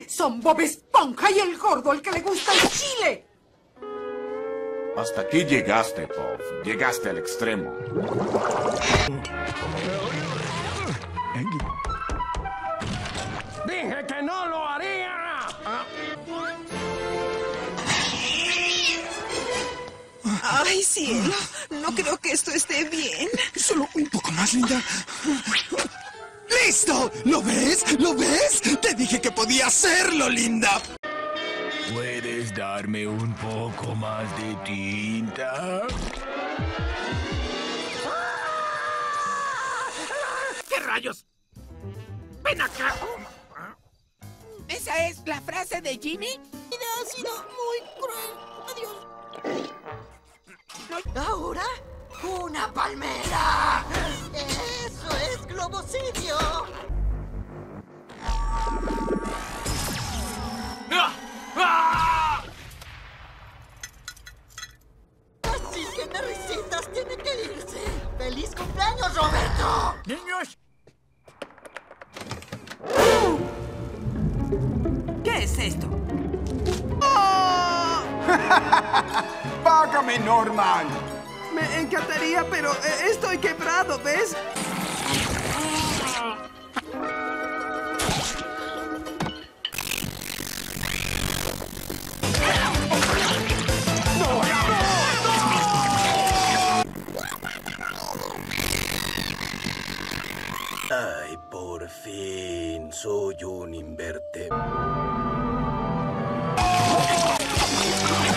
Son Bob Esponja y el gordo al que le gusta el chile. Hasta aquí llegaste, Puff. Llegaste al extremo. ¡Dije que no lo haría! ¡Ay, cielo! No creo que esto esté bien. Solo un poco más, Linda. ¡Listo! ¿Lo ves? ¿Lo ves? Te dije que podía hacerlo, Linda. ¿Puedes darme un poco más de tinta? ¿Qué rayos? ¡Ven acá! ¿Esa es la frase de Jimmy? Ha sido muy cruel. Adiós. ¿Ahora? ¡Una palmera! ¡Eso es globocidio! Así que Nerricitas tiene que irse. ¡Feliz cumpleaños, Roberto! ¡Niños! ¿Qué es esto? ¡Págame, Norman! Me encantaría, pero estoy quebrado, ¿ves? Ay, por fin, soy un invertebrado.